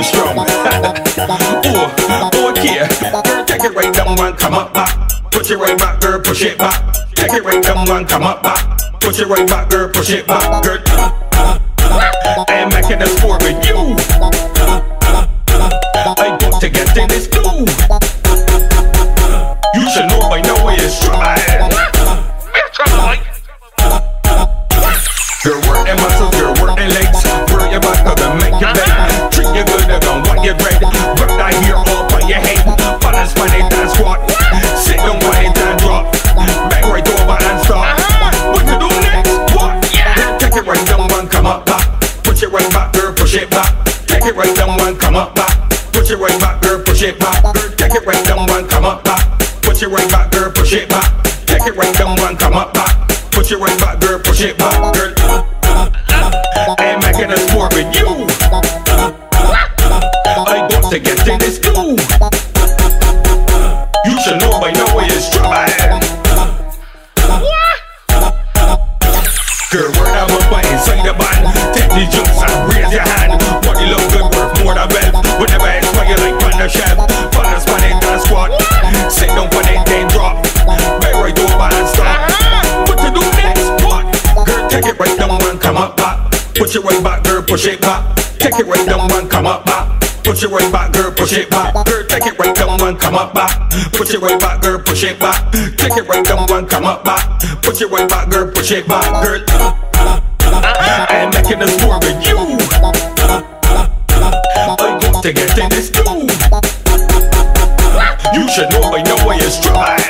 be strong. Oh, yeah. Girl, take it right down and come up back. Push it right back, girl, push it back. Take it right down and come up back. Push it right back, girl, push it back. Girl, I am making a sport with you. I got to get in this too. You should know by now where it's trouble. Girl, work them muscles, girl, work them legs. Work your back up and make your bed. Treat you good and want your bread. Work that hair up on your head. Balance when it and squat. Sit down when it and drop. Back right over and stop. What you do next? What? Yeah. Take it right down and come up back. Push it right back, girl, push it back. Take it right down and come up back. Push it right back, girl, push it back. Girl, take it right down and come up back. Push it right back, girl, push it back. Take it right down and come up back. Push it right back, girl, push it back. Girl, I am making a sport with you. I got to get in this too. You should know by now where it's trouble. Girl, work them up by inside the band. Take the jumps and raise your hand. Body look good, worth more than wealth. Whenever it's fire like on the shelf. Balance on it and squat. Sit down on it, then drop. Back right over and stop. What to do next? What? Girl, take it right down and come up back. Push it right back, girl, push it back. Take it right down and come up back. Push it right back, girl, push it back. Girl, take it right down and come up back. Push it right back, girl, push it back. Take it right down and come up back. Push it right back, girl, push it back. Girl, I am making a sport with you. I got to get in this too. You should know by now where it's trouble.